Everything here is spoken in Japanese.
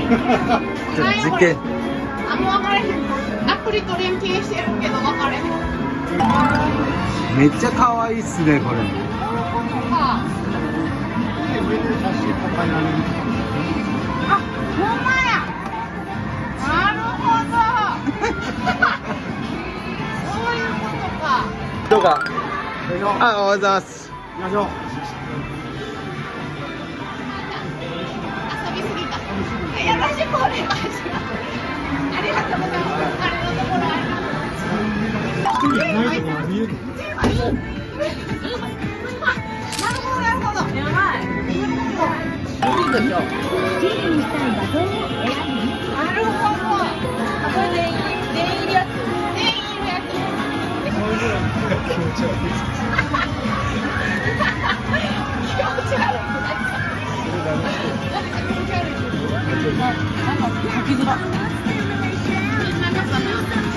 ちょっと実験。 あ、もう分かれへん。アプリと連携してるけど分かれへん。 めっちゃ可愛いっすね、これ。 そういうことか。あ、ほんまや。なるほど。そういうことか。 どうか。あ、おはようございます。 遊びすぎた。よろしくお願いします。ありがとうございます。あれのところありがとうございます。なるほど、なるほど。やばい。いいでしょ。 記事にしたい画像を選び、 なるほど。これ全員いるやつ。全員いるやつ。気持ち悪い。なんか書きづら。みんなかな。